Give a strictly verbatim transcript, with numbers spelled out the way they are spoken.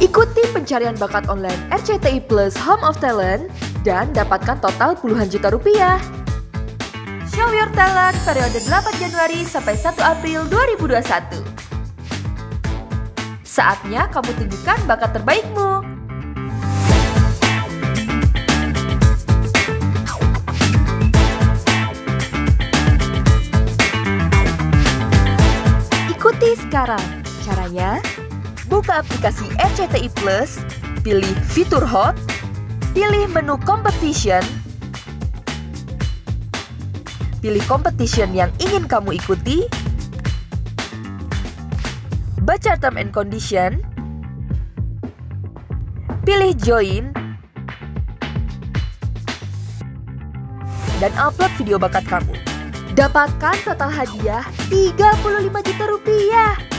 Ikuti pencarian bakat online R C T I Plus Home of Talent dan dapatkan total puluhan juta rupiah. Show Your Talent periode delapan Januari sampai satu April dua ribu dua puluh satu. Saatnya kamu tunjukkan bakat terbaikmu. Ikuti sekarang. Caranya, buka aplikasi R C T I Plus, pilih fitur hot, pilih menu competition, pilih competition yang ingin kamu ikuti, baca term and condition, pilih join, dan upload video bakat kamu. Dapatkan total hadiah tiga puluh lima juta rupiah.